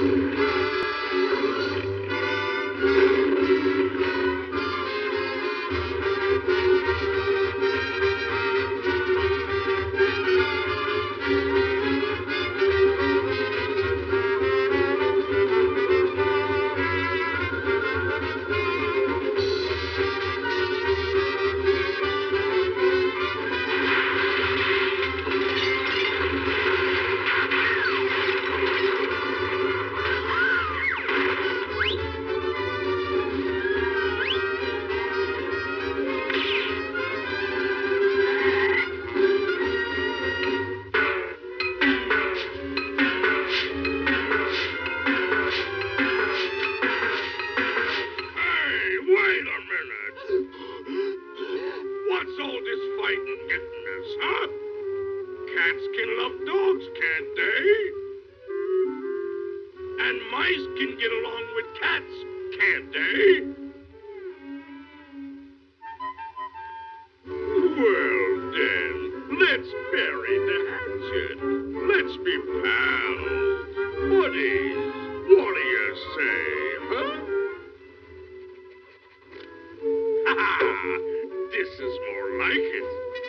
What's all this fighting getting us, huh? Cats can love dogs, can't they? And mice can get along with cats, can't they? Well, then, let's bury the hatchet. Let's be pals, buddies. What do you say, huh? Ha! This is more like it.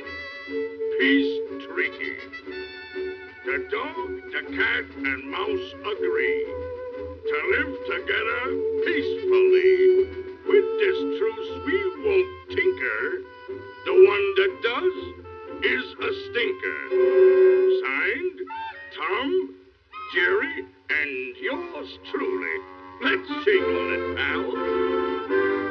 Peace treaty. The dog, the cat, and mouse agree to live together peacefully. With this truce, we won't tinker. The one that does is a stinker. Signed, Tom, Jerry, and yours truly. Let's shake on it, pal.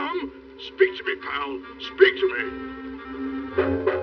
Tom? Speak to me, pal. Speak to me.